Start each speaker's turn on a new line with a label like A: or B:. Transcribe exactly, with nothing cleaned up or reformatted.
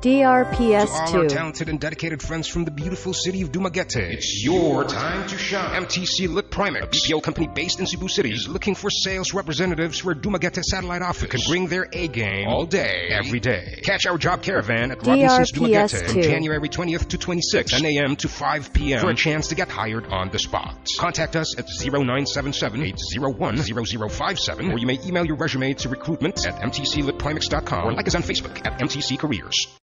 A: D R P S
B: To all
A: two.
B: our talented and dedicated friends from the beautiful city of Dumaguete, it's your time to shine. M T C LitPrimix, a B P O company based in Cebu City, is looking for sales representatives for a Dumaguete satellite office who can bring their A game all day, every day. Catch our job caravan at Robinson's
A: D R P S
B: Dumaguete
A: two.
B: from January twentieth to twenty-sixth, ten a m to five p m for a chance to get hired on the spot. Contact us at zero nine seven seven, eight zero one, zero zero five seven, or you may email your resume to recruitment at m t c lit primix dot com or like us on Facebook at M T C Careers.